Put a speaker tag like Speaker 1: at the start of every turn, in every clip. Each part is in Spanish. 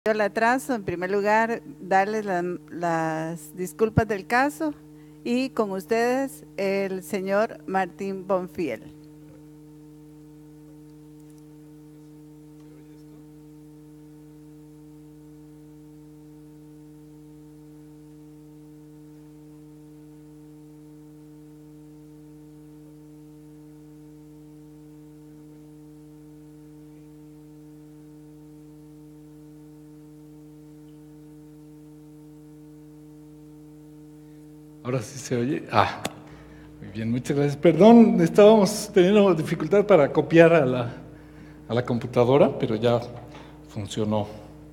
Speaker 1: El atraso, en primer lugar, darles las disculpas del caso y con ustedes el señor Martín Bonfiel.
Speaker 2: Ahora sí se oye. Muy bien, muchas gracias. Perdón, estábamos teniendo dificultad para copiar a la computadora, pero ya funcionó.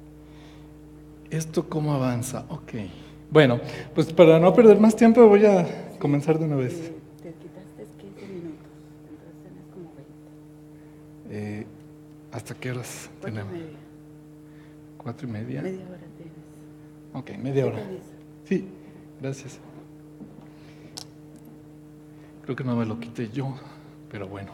Speaker 2: ¿Esto cómo avanza? Ok. Bueno, pues para no perder más tiempo voy a comenzar de una vez.
Speaker 1: Te quitaste 15 minutos, entonces tenés como 20.
Speaker 2: ¿Hasta qué horas tenemos?
Speaker 1: 4:30.
Speaker 2: ¿4:30?
Speaker 1: Media hora tienes.
Speaker 2: Ok, media hora. Sí, gracias. Creo que no me lo quité yo, pero bueno.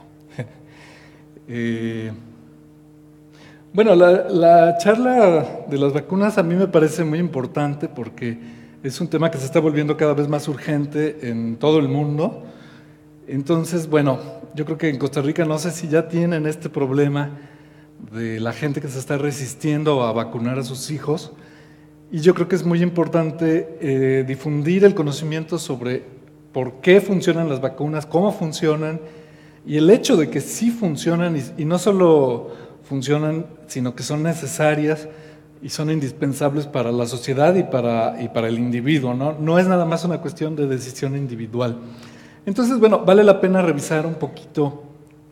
Speaker 2: Bueno, la charla de las vacunas a mí me parece muy importante porque es un tema que se está volviendo cada vez más urgente en todo el mundo. Entonces, bueno, yo creo que en Costa Rica no sé si ya tienen este problema de la gente que se está resistiendo a vacunar a sus hijos. Y yo creo que es muy importante difundir el conocimiento sobre por qué funcionan las vacunas, cómo funcionan, y el hecho de que sí funcionan, y no solo funcionan, sino que son necesarias y son indispensables para la sociedad y para el individuo, ¿no? No es nada más una cuestión de decisión individual. Entonces, bueno, vale la pena revisar un poquito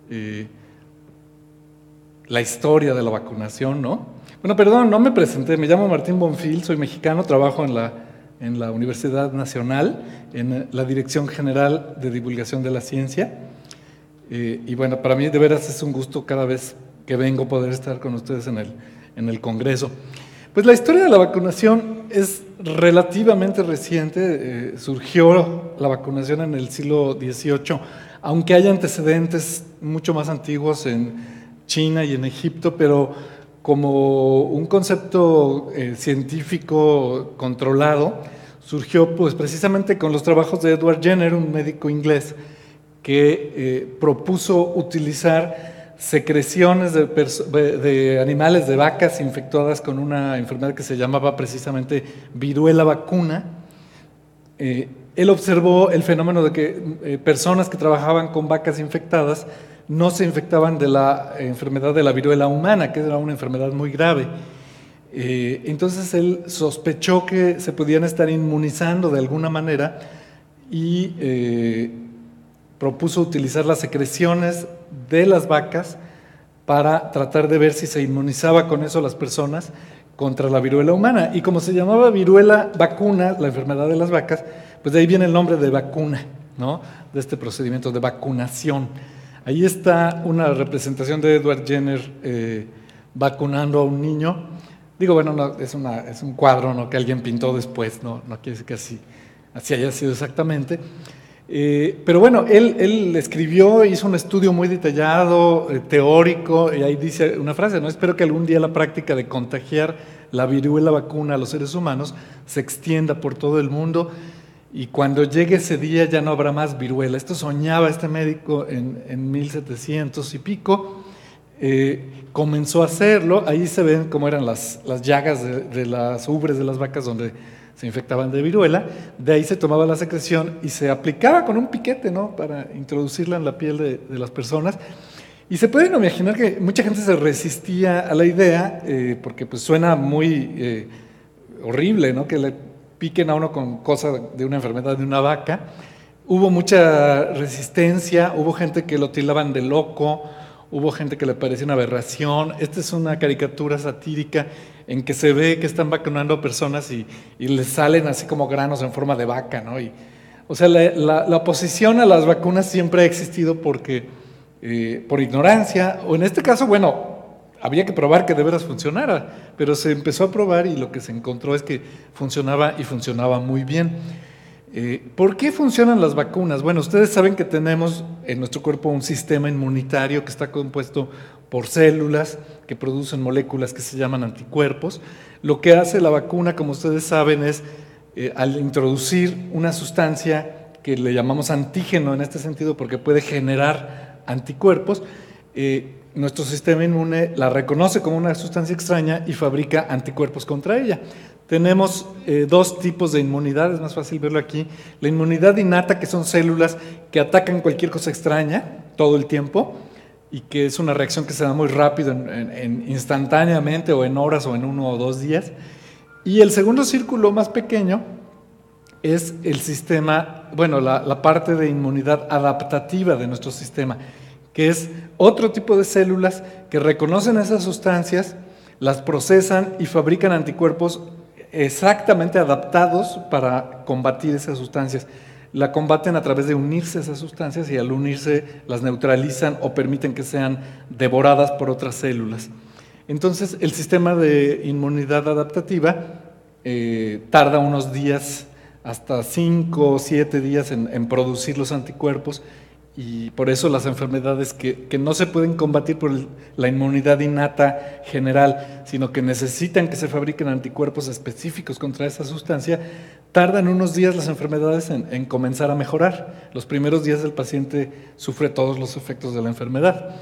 Speaker 2: la historia de la vacunación, ¿no? Bueno, perdón, no me presenté, me llamo Martín Bonfiel, soy mexicano, trabajo en la Universidad Nacional, en la Dirección General de Divulgación de la Ciencia, y bueno, para mí de veras es un gusto cada vez que vengo poder estar con ustedes en el Congreso. Pues la historia de la vacunación es relativamente reciente, surgió la vacunación en el siglo XVIII, aunque hay antecedentes mucho más antiguos en China y en Egipto, pero como un concepto científico controlado, surgió pues precisamente con los trabajos de Edward Jenner, un médico inglés, que propuso utilizar secreciones de animales, de vacas infectadas con una enfermedad que se llamaba precisamente viruela vacuna. Él observó el fenómeno de que personas que trabajaban con vacas infectadas no se infectaban de la enfermedad de la viruela humana, que era una enfermedad muy grave. Entonces él sospechó que se podían estar inmunizando de alguna manera y propuso utilizar las secreciones de las vacas para tratar de ver si se inmunizaba con eso las personas contra la viruela humana. Y como se llamaba viruela vacuna, la enfermedad de las vacas, pues de ahí viene el nombre de vacuna, ¿no? De este procedimiento de vacunación. Ahí está una representación de Edward Jenner vacunando a un niño. Digo, bueno, no, es un cuadro, ¿no?, que alguien pintó después, no quiere decir que así haya sido exactamente. Pero bueno, él escribió, hizo un estudio muy detallado, teórico, y ahí dice una frase, ¿no? Espero que algún día la práctica de contagiar la viruela vacuna a los seres humanos se extienda por todo el mundo y cuando llegue ese día ya no habrá más viruela. Esto soñaba este médico en 1700 y pico. Comenzó a hacerlo, ahí se ven cómo eran las llagas de las ubres de las vacas donde se infectaban de viruela, de ahí se tomaba la secreción y se aplicaba con un piquete, ¿no?, para introducirla en la piel de las personas. Y se pueden imaginar que mucha gente se resistía a la idea, porque pues suena muy horrible, ¿no?, que le piquen a uno con cosas de una enfermedad de una vaca. Hubo mucha resistencia, hubo gente que lo tildaban de loco, hubo gente que le parecía una aberración. Esta es una caricatura satírica en que se ve que están vacunando a personas y les salen así como granos en forma de vaca, ¿no? O sea, la oposición a las vacunas siempre ha existido porque, por ignorancia, o en este caso, bueno, había que probar que de veras funcionara, pero se empezó a probar y lo que se encontró es que funcionaba y funcionaba muy bien. ¿Por qué funcionan las vacunas? Bueno, ustedes saben que tenemos en nuestro cuerpo un sistema inmunitario que está compuesto por células que producen moléculas que se llaman anticuerpos. Lo que hace la vacuna, como ustedes saben, es al introducir una sustancia que le llamamos antígeno en este sentido porque puede generar anticuerpos, nuestro sistema inmune la reconoce como una sustancia extraña y fabrica anticuerpos contra ella. Tenemos dos tipos de inmunidad, es más fácil verlo aquí. La inmunidad innata, que son células que atacan cualquier cosa extraña todo el tiempo y que es una reacción que se da muy rápido, instantáneamente o en horas o en 1 o 2 días. Y el segundo círculo más pequeño es el sistema, bueno, la parte de inmunidad adaptativa de nuestro sistema, que es otro tipo de células que reconocen esas sustancias, las procesan y fabrican anticuerpos exactamente adaptados para combatir esas sustancias. La combaten a través de unirse a esas sustancias y al unirse las neutralizan o permiten que sean devoradas por otras células. Entonces, el sistema de inmunidad adaptativa tarda unos días, hasta 5 o 7 días en producir los anticuerpos, y por eso las enfermedades que no se pueden combatir por la inmunidad innata general, sino que necesitan que se fabriquen anticuerpos específicos contra esa sustancia, tardan unos días las enfermedades en comenzar a mejorar. Los primeros días el paciente sufre todos los efectos de la enfermedad.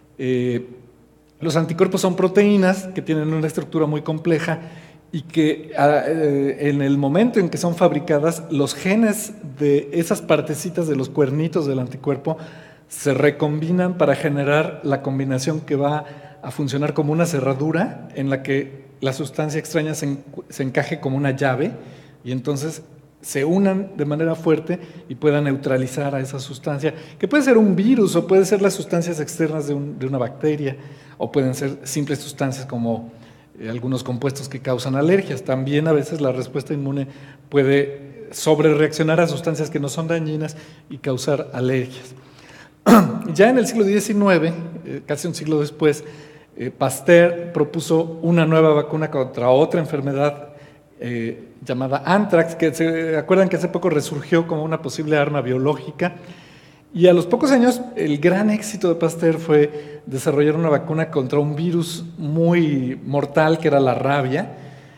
Speaker 2: Los anticuerpos son proteínas que tienen una estructura muy compleja y que en el momento en que son fabricadas, los genes de esas partecitas de los cuernitos del anticuerpo se recombinan para generar la combinación que va a funcionar como una cerradura en la que la sustancia extraña se encaje como una llave y entonces se unan de manera fuerte y puedan neutralizar a esa sustancia, que puede ser un virus o puede ser las sustancias externas de una bacteria, o pueden ser simples sustancias como algunos compuestos que causan alergias. También a veces la respuesta inmune puede sobrereaccionar a sustancias que no son dañinas y causar alergias. Ya en el siglo XIX, casi un siglo después, Pasteur propuso una nueva vacuna contra otra enfermedad llamada anthrax, que se acuerdan que hace poco resurgió como una posible arma biológica. Y a los pocos años, el gran éxito de Pasteur fue desarrollar una vacuna contra un virus muy mortal que era la rabia.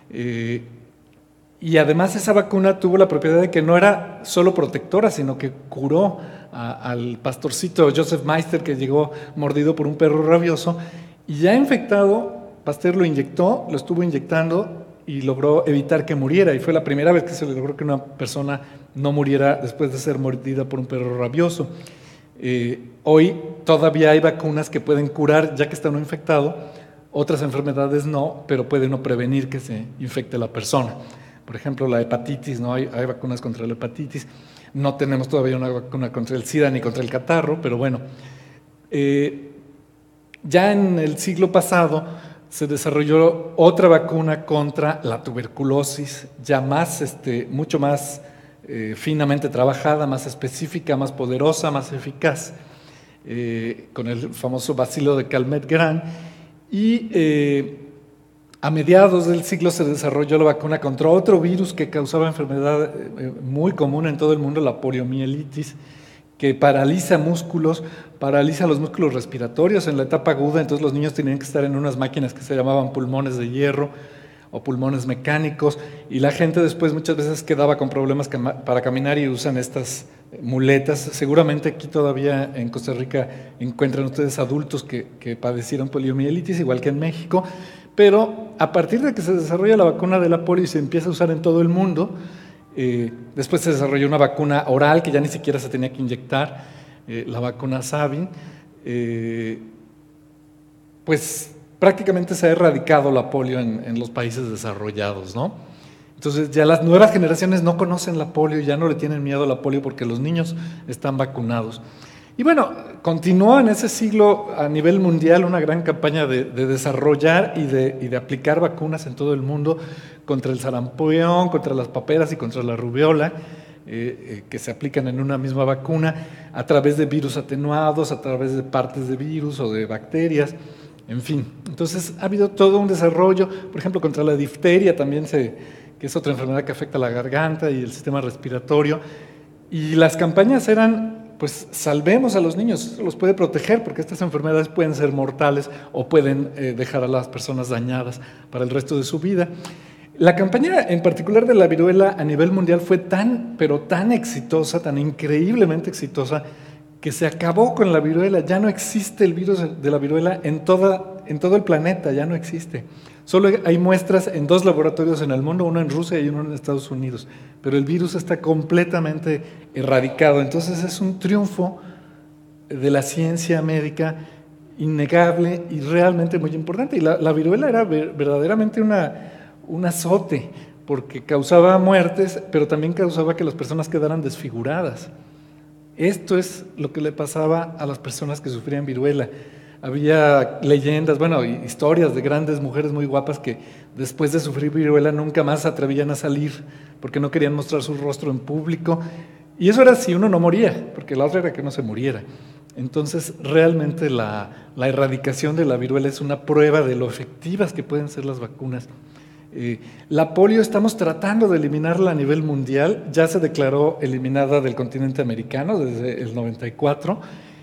Speaker 2: Y además esa vacuna tuvo la propiedad de que no era solo protectora, sino que curó al pastorcito Joseph Meister, que llegó mordido por un perro rabioso. Y ya infectado, Pasteur lo inyectó, lo estuvo inyectando y logró evitar que muriera. Y fue la primera vez que se logró que una persona no muriera después de ser mordida por un perro rabioso. Hoy todavía hay vacunas que pueden curar ya que está uno infectado, otras enfermedades no, pero pueden no prevenir que se infecte la persona. Por ejemplo, la hepatitis, ¿no? Hay vacunas contra la hepatitis. No tenemos todavía una vacuna contra el SIDA ni contra el catarro, pero bueno. Ya en el siglo pasado se desarrolló otra vacuna contra la tuberculosis, ya más, mucho más finamente trabajada, más específica, más poderosa, más eficaz, con el famoso bacilo de Calmette-Guerin. Y a mediados del siglo se desarrolló la vacuna contra otro virus que causaba enfermedad muy común en todo el mundo, la poliomielitis, que paraliza músculos, paraliza los músculos respiratorios en la etapa aguda. Entonces los niños tenían que estar en unas máquinas que se llamaban pulmones de hierro o pulmones mecánicos, y la gente después muchas veces quedaba con problemas para caminar y usan estas muletas. Seguramente aquí todavía en Costa Rica encuentran ustedes adultos que padecieron poliomielitis, igual que en México, pero a partir de que se desarrolla la vacuna de la polio y se empieza a usar en todo el mundo, después se desarrolló una vacuna oral que ya ni siquiera se tenía que inyectar, la vacuna Sabin, pues prácticamente se ha erradicado la polio en los países desarrollados, ¿no? Entonces ya las nuevas generaciones no conocen la polio, ya no le tienen miedo a la polio porque los niños están vacunados. Y bueno, continuó en ese siglo a nivel mundial una gran campaña de desarrollar y de aplicar vacunas en todo el mundo contra el sarampión, contra las paperas y contra la rubiola, que se aplican en una misma vacuna a través de virus atenuados, a través de partes de virus o de bacterias, en fin. Entonces ha habido todo un desarrollo, por ejemplo, contra la difteria también, que es otra enfermedad que afecta a la garganta y el sistema respiratorio, y las campañas eran pues salvemos a los niños, eso los puede proteger porque estas enfermedades pueden ser mortales o pueden dejar a las personas dañadas para el resto de su vida. La campaña en particular de la viruela a nivel mundial fue pero tan exitosa, tan increíblemente exitosa, que se acabó con la viruela. Ya no existe el virus de la viruela en todo el planeta, ya no existe. Solo hay muestras en 2 laboratorios en el mundo, uno en Rusia y uno en Estados Unidos, pero el virus está completamente erradicado. Entonces es un triunfo de la ciencia médica innegable y realmente muy importante. Y la viruela era verdaderamente un azote, porque causaba muertes, pero también causaba que las personas quedaran desfiguradas. Esto es lo que le pasaba a las personas que sufrían viruela. Había leyendas, historias de grandes mujeres muy guapas que después de sufrir viruela nunca más se atrevían a salir porque no querían mostrar su rostro en público. Y eso era si uno no moría, porque la otra era que no se muriera. Entonces, realmente la erradicación de la viruela es una prueba de lo efectivas que pueden ser las vacunas. La polio estamos tratando de eliminarla a nivel mundial, ya se declaró eliminada del continente americano desde el 94,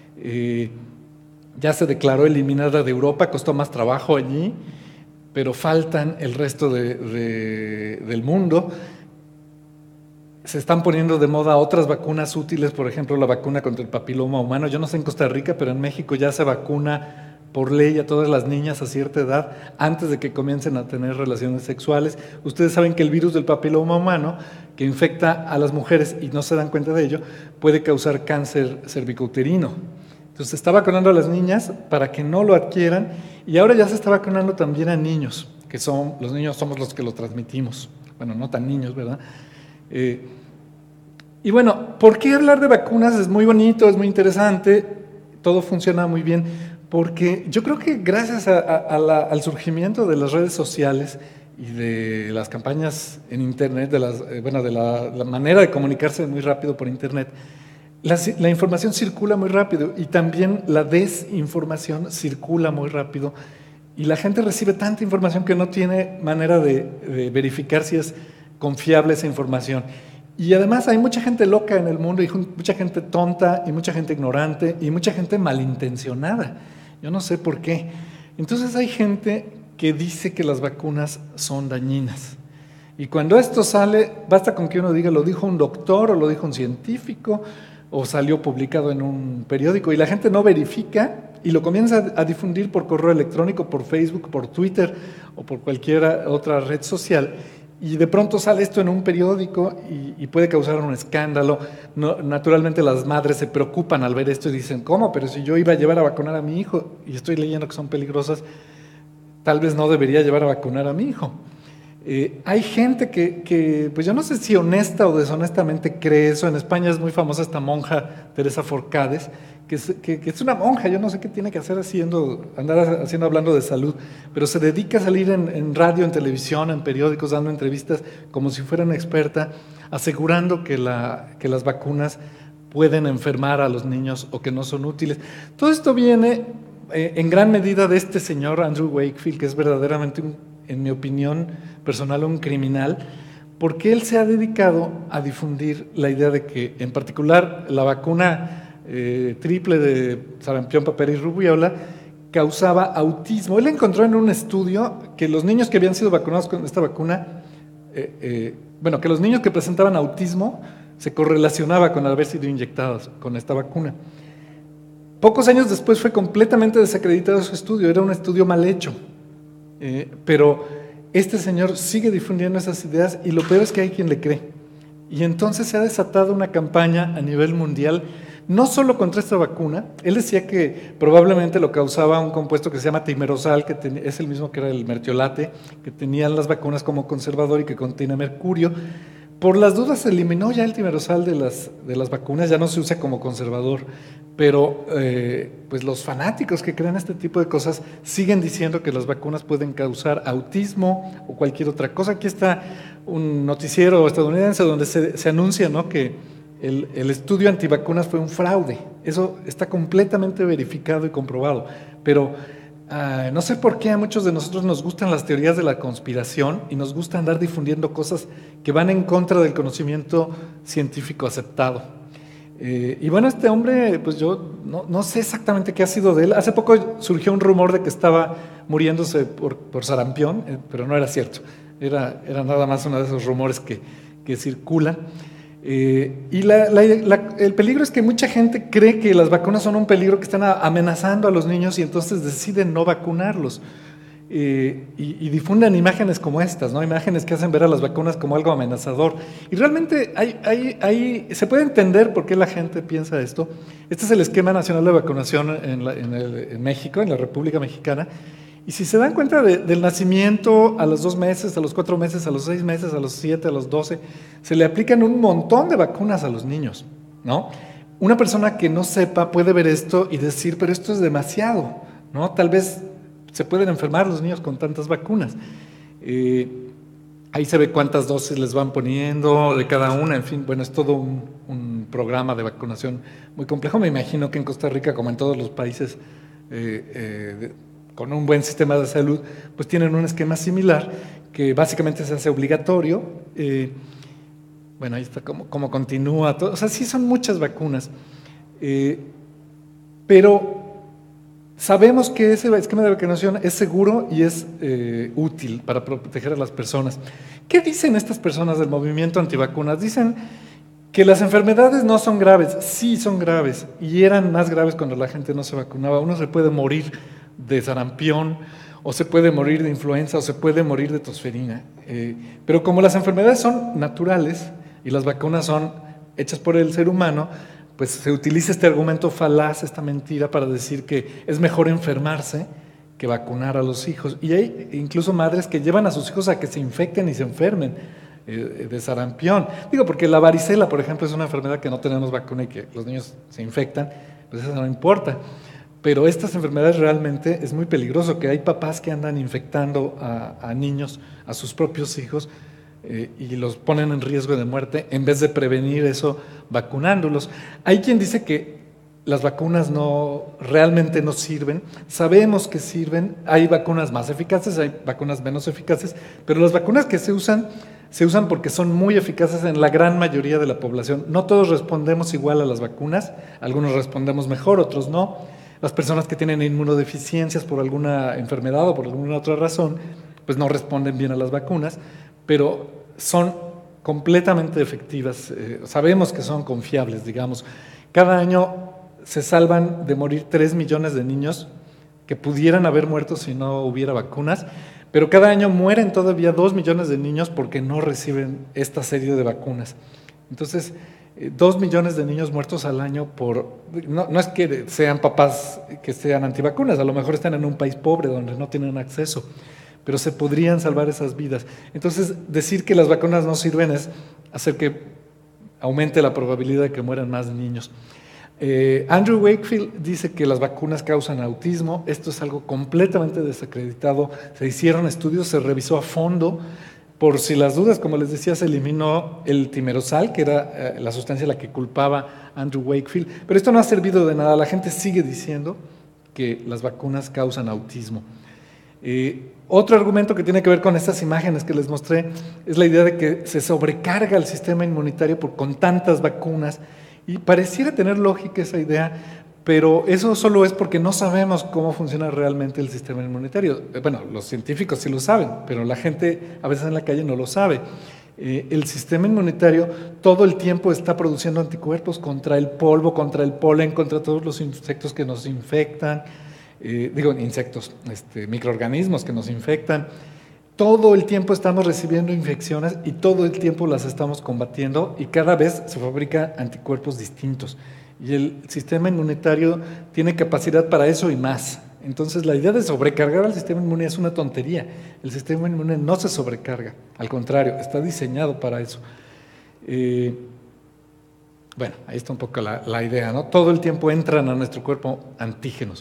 Speaker 2: ya se declaró eliminada de Europa, costó más trabajo allí, pero faltan el resto del mundo. Se están poniendo de moda otras vacunas útiles, por ejemplo la vacuna contra el papiloma humano. Yo no sé en Costa Rica, pero en México ya se vacuna por ley a todas las niñas a cierta edad antes de que comiencen a tener relaciones sexuales. Ustedes saben que el virus del papiloma humano, que infecta a las mujeres y no se dan cuenta de ello, puede causar cáncer cervicouterino. Entonces se está vacunando a las niñas para que no lo adquieran, y ahora ya se está vacunando también a niños, que los niños somos los que lo transmitimos. Bueno, no tan niños, ¿verdad? Y bueno, ¿por qué hablar de vacunas? Es muy bonito, es muy interesante, todo funciona muy bien, porque yo creo que gracias al surgimiento de las redes sociales y de las campañas en Internet, de la manera de comunicarse muy rápido por Internet, la información circula muy rápido y también la desinformación circula muy rápido, y la gente recibe tanta información que no tiene manera de verificar si es confiable esa información. Y además hay mucha gente loca en el mundo, y mucha gente tonta, y mucha gente ignorante, y mucha gente malintencionada. Yo no sé por qué. Entonces hay gente que dice que las vacunas son dañinas. Y cuando esto sale, basta con que uno diga, lo dijo un doctor, o lo dijo un científico, o salió publicado en un periódico, y la gente no verifica y lo comienza a difundir por correo electrónico, por Facebook, por Twitter o por cualquier otra red social. Y de pronto sale esto en un periódico y puede causar un escándalo. Naturalmente las madres se preocupan al ver esto y dicen, ¿cómo? Pero si yo iba a llevar a vacunar a mi hijo y estoy leyendo que son peligrosas, tal vez no debería llevar a vacunar a mi hijo. Hay gente que, pues yo no sé si honesta o deshonestamente cree eso. En España es muy famosa esta monja, Teresa Forcades, que es una monja. Yo no sé qué tiene que hacer hablando de salud, pero se dedica a salir en radio, en televisión, en periódicos, dando entrevistas como si fuera una experta, asegurando que las vacunas pueden enfermar a los niños o que no son útiles. Todo esto viene en gran medida de este señor Andrew Wakefield, que es verdaderamente, en mi opinión personal, un criminal, porque él se ha dedicado a difundir la idea de que, en particular, la vacuna triple de sarampión, papera y rubiola causaba autismo. Él encontró en un estudio que los niños que habían sido vacunados con esta vacuna, que los niños que presentaban autismo se correlacionaba con haber sido inyectados con esta vacuna. Pocos años después fue completamente desacreditado su estudio, era un estudio mal hecho. Pero este señor sigue difundiendo esas ideas, y lo peor es que hay quien le cree. Y entonces se ha desatado una campaña a nivel mundial, no solo contra esta vacuna. Él decía que probablemente lo causaba un compuesto que se llama timerosal, que es el mismo que era el mertiolate, que tenían las vacunas como conservador y que contiene mercurio. Por las dudas se eliminó ya el timerosal de las vacunas, ya no se usa como conservador, pero pues los fanáticos que creen este tipo de cosas siguen diciendo que las vacunas pueden causar autismo o cualquier otra cosa. Aquí está un noticiero estadounidense donde se anuncia, ¿no?, que el estudio antivacunas fue un fraude. Eso está completamente verificado y comprobado, pero no sé por qué a muchos de nosotros nos gustan las teorías de la conspiración y nos gusta andar difundiendo cosas que van en contra del conocimiento científico aceptado. Y bueno, este hombre, pues yo no sé exactamente qué ha sido de él. Hace poco surgió un rumor de que estaba muriéndose por sarampión, pero no era cierto. Era nada más uno de esos rumores que circulan. Y el peligro es que mucha gente cree que las vacunas son un peligro, que están amenazando a los niños, y entonces deciden no vacunarlos. Y difunden imágenes como estas, ¿no? Imágenes que hacen ver a las vacunas como algo amenazador. Y realmente se puede entender por qué la gente piensa esto. Este es el esquema nacional de vacunación en México, en la República Mexicana. Y si se dan cuenta del nacimiento, a los 2 meses, a los 4 meses, a los 6 meses, a los 7, a los 12, se le aplican un montón de vacunas a los niños, ¿no? Una persona que no sepa puede ver esto y decir, pero esto es demasiado, ¿no? Tal vez se pueden enfermar los niños con tantas vacunas. Ahí se ve cuántas dosis les van poniendo de cada una, en fin, bueno, es todo un programa de vacunación muy complejo. Me imagino que en Costa Rica, como en todos los países con un buen sistema de salud, pues tienen un esquema similar que básicamente se hace obligatorio. Bueno, ahí está cómo continúa todo. O sea, sí son muchas vacunas, pero sabemos que ese esquema de vacunación es seguro y es útil para proteger a las personas. ¿Qué dicen estas personas del movimiento antivacunas? Dicen que las enfermedades no son graves. Sí son graves, y eran más graves cuando la gente no se vacunaba. Uno se puede morir de sarampión, o se puede morir de influenza, o se puede morir de tosferina. Pero como las enfermedades son naturales y las vacunas son hechas por el ser humano, pues se utiliza este argumento falaz, esta mentira, para decir que es mejor enfermarse que vacunar a los hijos. Y hay incluso madres que llevan a sus hijos a que se infecten y se enfermen de sarampión. Digo, porque la varicela, por ejemplo, es una enfermedad que no tenemos vacuna y que los niños se infectan, pues eso no importa. Pero estas enfermedades realmente es muy peligroso, que hay papás que andan infectando a niños, a sus propios hijos, y los ponen en riesgo de muerte en vez de prevenir eso vacunándolos. Hay quien dice que las vacunas realmente no sirven. Sabemos que sirven. Hay vacunas más eficaces, hay vacunas menos eficaces, pero las vacunas que se usan porque son muy eficaces en la gran mayoría de la población. No todos respondemos igual a las vacunas, algunos respondemos mejor, otros no. Las personas que tienen inmunodeficiencias por alguna enfermedad o por alguna otra razón, pues no responden bien a las vacunas, pero son completamente efectivas. Sabemos que son confiables, digamos. Cada año se salvan de morir 3 millones de niños que pudieran haber muerto si no hubiera vacunas, pero cada año mueren todavía 2 millones de niños porque no reciben esta serie de vacunas. Entonces, 2 millones de niños muertos al año no es que sean papás que sean antivacunas, a lo mejor están en un país pobre donde no tienen acceso, pero se podrían salvar esas vidas. Entonces, decir que las vacunas no sirven es hacer que aumente la probabilidad de que mueran más niños. Andrew Wakefield dice que las vacunas causan autismo. Esto es algo completamente desacreditado. Se hicieron estudios, se revisó a fondo. Por si las dudas, como les decía, se eliminó el timerosal, que era la sustancia a la que culpaba Andrew Wakefield. Pero esto no ha servido de nada. La gente sigue diciendo que las vacunas causan autismo. Otro argumento que tiene que ver con estas imágenes que les mostré es la idea de que se sobrecarga el sistema inmunitario con tantas vacunas, y pareciera tener lógica esa idea, pero eso solo es porque no sabemos cómo funciona realmente el sistema inmunitario. Bueno, los científicos sí lo saben, pero la gente a veces en la calle no lo sabe. El sistema inmunitario todo el tiempo está produciendo anticuerpos contra el polvo, contra el polen, contra todos los insectos que nos infectan. Microorganismos que nos infectan. Todo el tiempo estamos recibiendo infecciones y todo el tiempo las estamos combatiendo, y cada vez se fabrican anticuerpos distintos. Y el sistema inmunitario tiene capacidad para eso y más. Entonces, la idea de sobrecargar al sistema inmune es una tontería. El sistema inmune no se sobrecarga, al contrario, está diseñado para eso. Bueno, ahí está un poco la idea, ¿no? Todo el tiempo entran a nuestro cuerpo antígenos.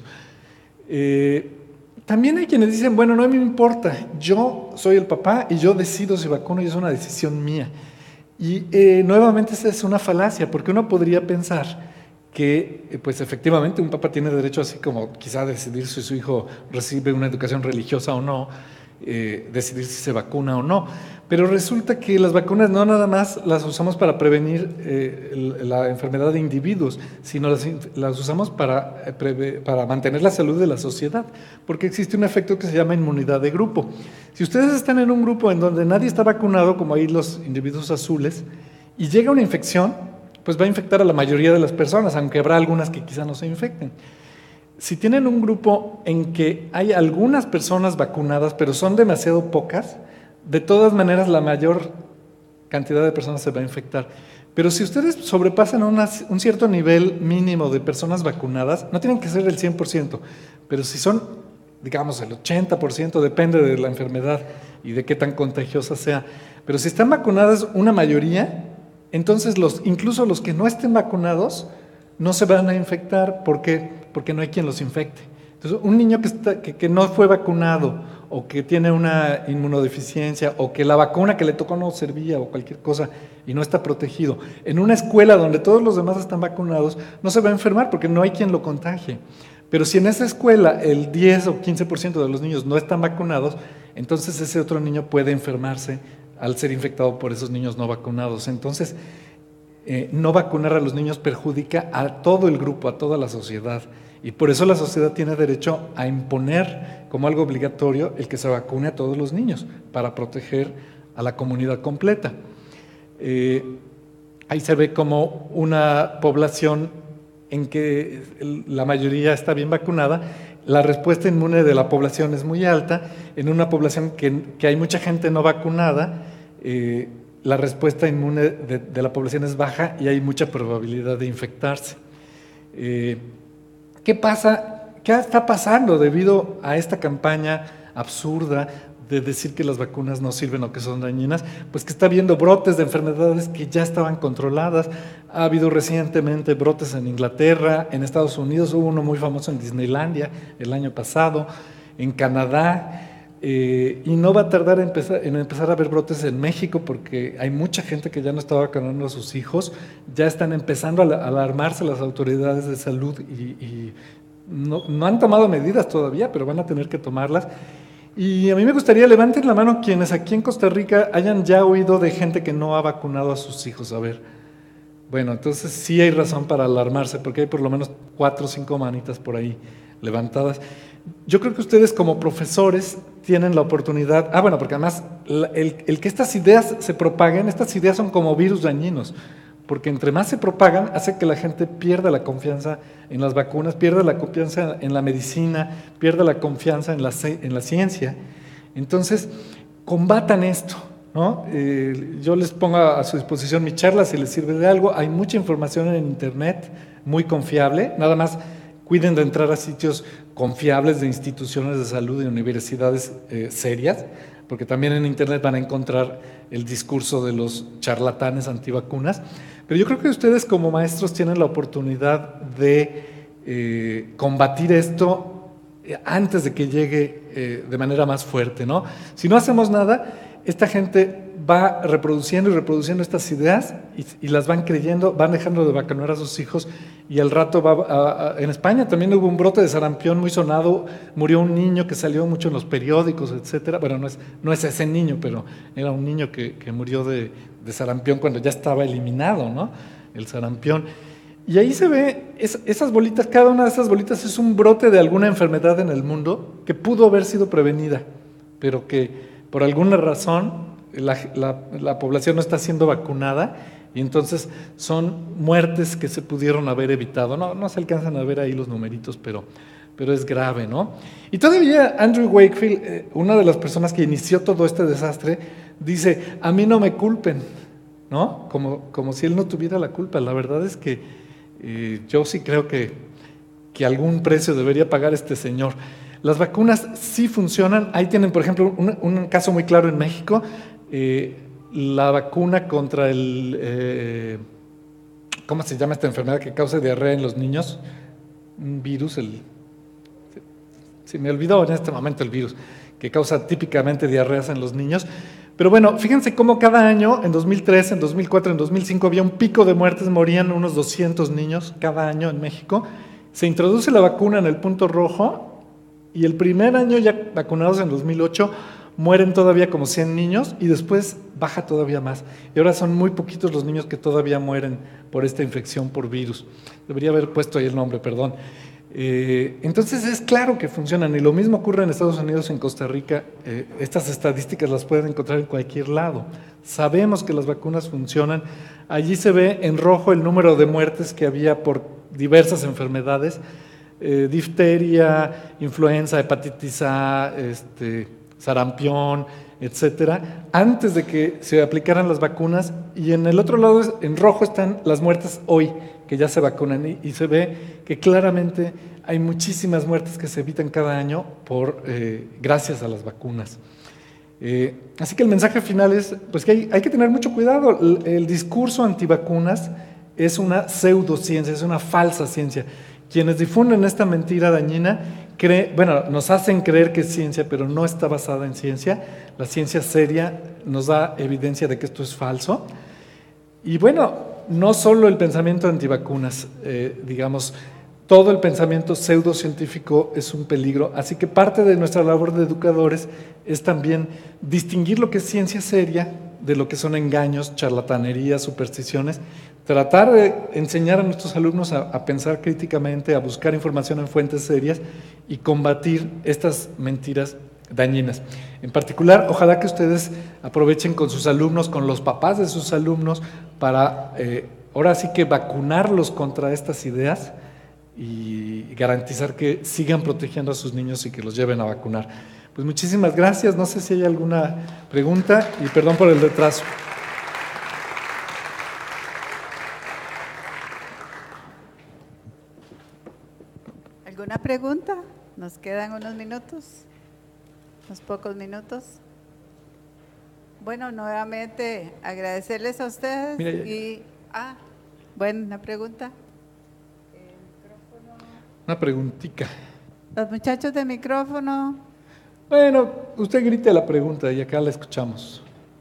Speaker 2: También hay quienes dicen, bueno, no me importa, yo soy el papá y yo decido si vacuno y es una decisión mía. Y nuevamente esa es una falacia, porque uno podría pensar que pues efectivamente un papá tiene derecho, así como quizá decidir si su hijo recibe una educación religiosa o no, decidir si se vacuna o no. Pero resulta que las vacunas no nada más las usamos para prevenir la enfermedad de individuos, sino las usamos para mantener la salud de la sociedad, porque existe un efecto que se llama inmunidad de grupo. Si ustedes están en un grupo en donde nadie está vacunado, como ahí los individuos azules, y llega una infección, pues va a infectar a la mayoría de las personas, aunque habrá algunas que quizá no se infecten. Si tienen un grupo en que hay algunas personas vacunadas, pero son demasiado pocas, de todas maneras la mayor cantidad de personas se va a infectar. Pero si ustedes sobrepasan un cierto nivel mínimo de personas vacunadas, no tienen que ser el 100%, pero si son, digamos, el 80%, depende de la enfermedad y de qué tan contagiosa sea. Pero si están vacunadas una mayoría, entonces incluso los que no estén vacunados no se van a infectar. ¿Por qué? Porque no hay quien los infecte. Entonces, un niño que no fue vacunado o que tiene una inmunodeficiencia o que la vacuna que le tocó no servía o cualquier cosa y no está protegido, en una escuela donde todos los demás están vacunados, no se va a enfermar porque no hay quien lo contagie. Pero si en esa escuela el 10 o 15% de los niños no están vacunados, entonces ese otro niño puede enfermarse al ser infectado por esos niños no vacunados. Entonces, no vacunar a los niños perjudica a todo el grupo, a toda la sociedad. Y por eso la sociedad tiene derecho a imponer como algo obligatorio el que se vacune a todos los niños para proteger a la comunidad completa. Ahí se ve como una población en que la mayoría está bien vacunada, la respuesta inmune de la población es muy alta. En una población que hay mucha gente no vacunada, la respuesta inmune de la población es baja y hay mucha probabilidad de infectarse. ¿Qué pasa? ¿Qué está pasando debido a esta campaña absurda de decir que las vacunas no sirven o que son dañinas? Pues que está habiendo brotes de enfermedades que ya estaban controladas. Ha habido recientemente brotes en Inglaterra, en Estados Unidos, hubo uno muy famoso en Disneylandia el año pasado, en Canadá, y no va a tardar en empezar a haber brotes en México porque hay mucha gente que ya no está vacunando a sus hijos, ya están empezando a alarmarse las autoridades de salud y no han tomado medidas todavía, pero van a tener que tomarlas. Y a mí me gustaría, levanten la mano quienes aquí en Costa Rica hayan ya oído de gente que no ha vacunado a sus hijos. A ver, bueno, entonces sí hay razón para alarmarse porque hay por lo menos 4 o 5 manitas por ahí levantadas. Yo creo que ustedes como profesores tienen la oportunidad, bueno, porque además el que estas ideas se propaguen, estas ideas son como virus dañinos, porque entre más se propagan, hace que la gente pierda la confianza en las vacunas, pierda la confianza en la medicina, pierda la confianza en la ciencia. Entonces, combatan esto, ¿no? Yo les pongo a su disposición mi charla si les sirve de algo. Hay mucha información en internet, muy confiable, nada más cuiden de entrar a sitios confiables de instituciones de salud y universidades serias, porque también en internet van a encontrar el discurso de los charlatanes antivacunas. Pero yo creo que ustedes como maestros tienen la oportunidad de combatir esto antes de que llegue de manera más fuerte, ¿no? Si no hacemos nada, esta gente va reproduciendo y reproduciendo estas ideas y las van creyendo, van dejando de vacunar a sus hijos y al rato en España también hubo un brote de sarampión muy sonado, murió un niño que salió mucho en los periódicos, etcétera. Bueno, no es ese niño, pero era un niño que murió de sarampión cuando ya estaba eliminado, ¿no? El sarampión. Y ahí se ve esas bolitas, cada una de esas bolitas es un brote de alguna enfermedad en el mundo que pudo haber sido prevenida, pero que por alguna razón la población no está siendo vacunada y entonces son muertes que se pudieron haber evitado. No se alcanzan a ver ahí los numeritos, pero es grave, ¿no? Y todavía Andrew Wakefield, una de las personas que inició todo este desastre, dice, a mí no me culpen, ¿no? Como si él no tuviera la culpa. La verdad es que yo sí creo que algún precio debería pagar este señor. Las vacunas sí funcionan. Ahí tienen, por ejemplo, un caso muy claro en México. La vacuna contra ¿cómo se llama esta enfermedad que causa diarrea en los niños? Un virus, se me olvidó en este momento el virus, que causa típicamente diarreas en los niños. Pero bueno, fíjense cómo cada año, en 2003, en 2004, en 2005, había un pico de muertes, morían unos 200 niños cada año en México. Se introduce la vacuna en el punto rojo y el primer año ya vacunados en 2008, mueren todavía como 100 niños y después baja todavía más. Y ahora son muy poquitos los niños que todavía mueren por esta infección por virus. Debería haber puesto ahí el nombre, perdón. Entonces es claro que funcionan, y lo mismo ocurre en Estados Unidos, en Costa Rica. Estas estadísticas las pueden encontrar en cualquier lado. Sabemos que las vacunas funcionan. Allí se ve en rojo el número de muertes que había por diversas enfermedades, difteria, influenza, hepatitis A, sarampión, etcétera, antes de que se aplicaran las vacunas, y en el otro lado, en rojo, están las muertes hoy, que ya se vacunan, y se ve que claramente hay muchísimas muertes que se evitan cada año gracias a las vacunas. Así que el mensaje final es pues, que hay que tener mucho cuidado. El discurso antivacunas es una pseudociencia, es una falsa ciencia. Quienes difunden esta mentira dañina nos hacen creer que es ciencia, pero no está basada en ciencia. La ciencia seria nos da evidencia de que esto es falso. Y bueno, no solo el pensamiento antivacunas, todo el pensamiento pseudocientífico es un peligro. Así que parte de nuestra labor de educadores es también distinguir lo que es ciencia seria de lo que son engaños, charlatanerías, supersticiones. Tratar de enseñar a nuestros alumnos a pensar críticamente, a buscar información en fuentes serias y combatir estas mentiras dañinas. En particular, ojalá que ustedes aprovechen con sus alumnos, con los papás de sus alumnos, para ahora sí que vacunarlos contra estas ideas y garantizar que sigan protegiendo a sus niños y que los lleven a vacunar. Pues muchísimas gracias. No sé si hay alguna pregunta y perdón por el retraso.
Speaker 1: ¿Alguna pregunta? Nos quedan unos pocos minutos. Bueno, nuevamente agradecerles a ustedes. Una pregunta.
Speaker 2: Una preguntita.
Speaker 1: Los muchachos de micrófono.
Speaker 2: Bueno, usted grite la pregunta y acá la escuchamos.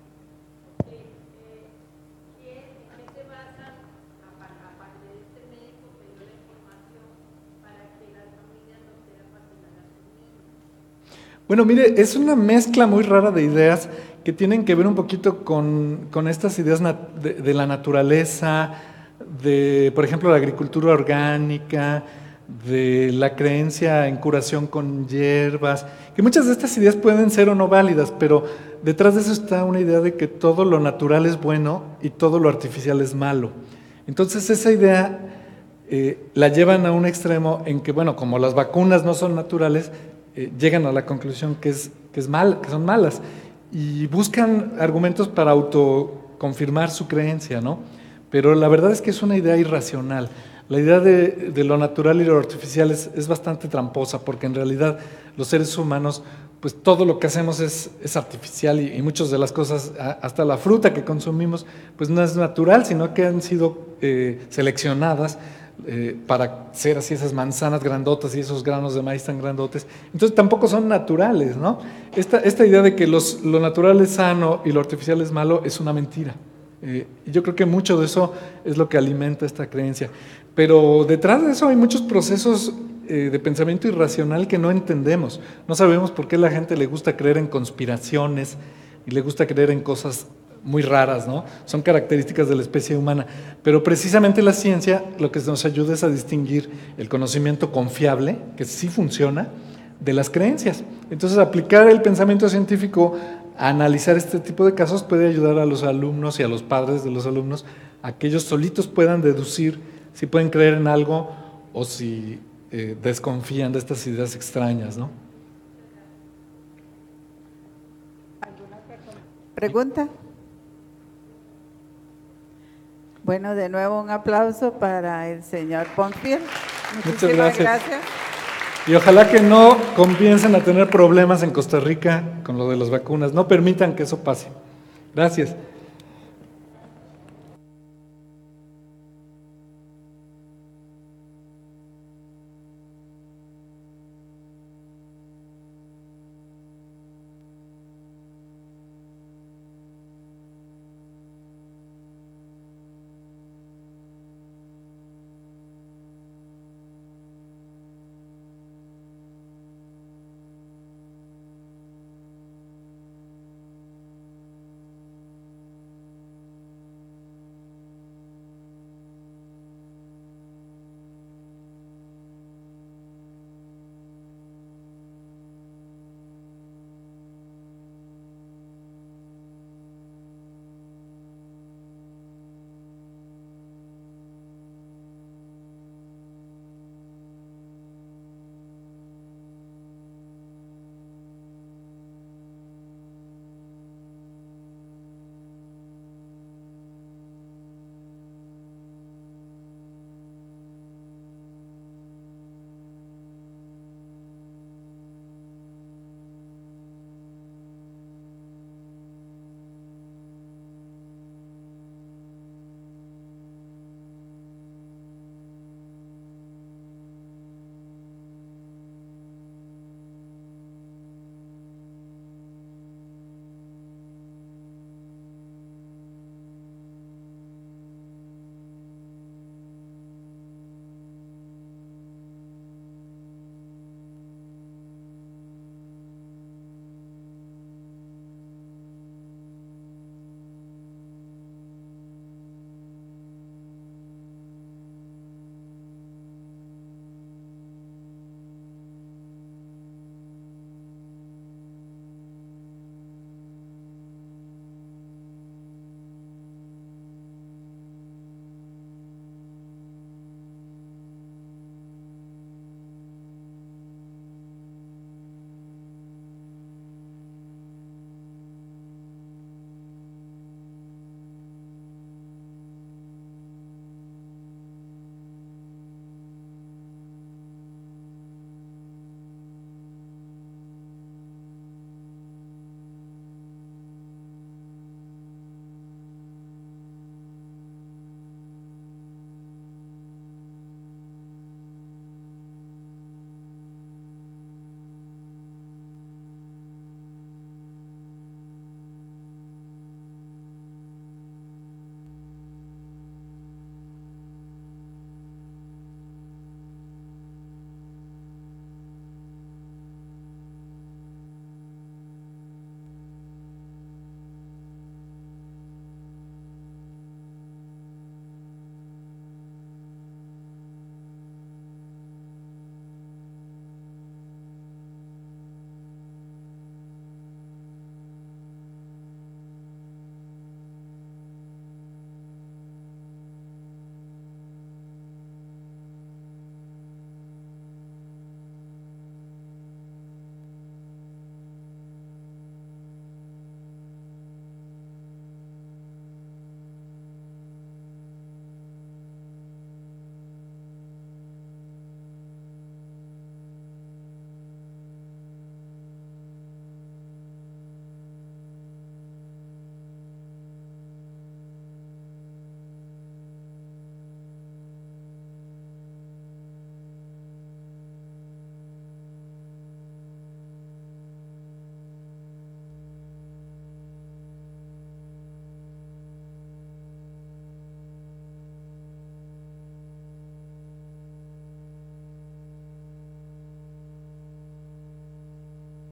Speaker 2: Bueno, mire, es una mezcla muy rara de ideas que tienen que ver un poquito con estas ideas de la naturaleza, por ejemplo, la agricultura orgánica, de la creencia en curación con hierbas, que muchas de estas ideas pueden ser o no válidas, pero detrás de eso está una idea de que todo lo natural es bueno y todo lo artificial es malo. Entonces esa idea la llevan a un extremo en que, bueno, como las vacunas no son naturales, llegan a la conclusión que son malas, y buscan argumentos para autoconfirmar su creencia, ¿no? Pero la verdad es que es una idea irracional. La idea de lo natural y lo artificial es bastante tramposa, porque en realidad los seres humanos, pues todo lo que hacemos es artificial, y muchas de las cosas, hasta la fruta que consumimos, pues no es natural, sino que han sido seleccionadas para ser así, esas manzanas grandotas y esos granos de maíz tan grandotes. Entonces tampoco son naturales, ¿no? Esta idea de que lo natural es sano y lo artificial es malo es una mentira. Yo creo que mucho de eso es lo que alimenta esta creencia. Pero detrás de eso hay muchos procesos de pensamiento irracional que no entendemos. No sabemos por qué a la gente le gusta creer en conspiraciones y le gusta creer en cosas muy raras, ¿no? Son características de la especie humana. Pero precisamente la ciencia lo que nos ayuda es a distinguir el conocimiento confiable, que sí funciona, de las creencias. Entonces, aplicar el pensamiento científico a analizar este tipo de casos puede ayudar a los alumnos y a los padres de los alumnos a que ellos solitos puedan deducir si pueden creer en algo o si desconfían de estas ideas extrañas, ¿no?
Speaker 1: ¿Alguna pregunta? Bueno, de nuevo un aplauso para el señor Bonfield.
Speaker 2: Muchas gracias. Y ojalá que no comiencen a tener problemas en Costa Rica con lo de las vacunas. No permitan que eso pase. Gracias.